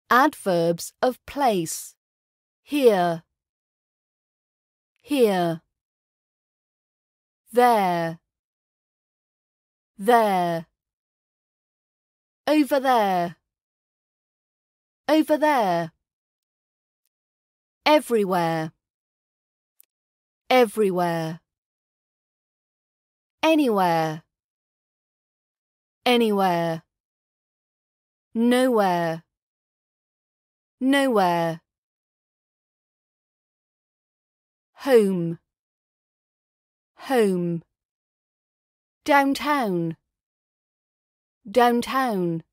Adverbs of place. Here, here. There, there. Over there, over there. Everywhere, everywhere. Anywhere, anywhere. Nowhere, nowhere. Home, home. Downtown, downtown.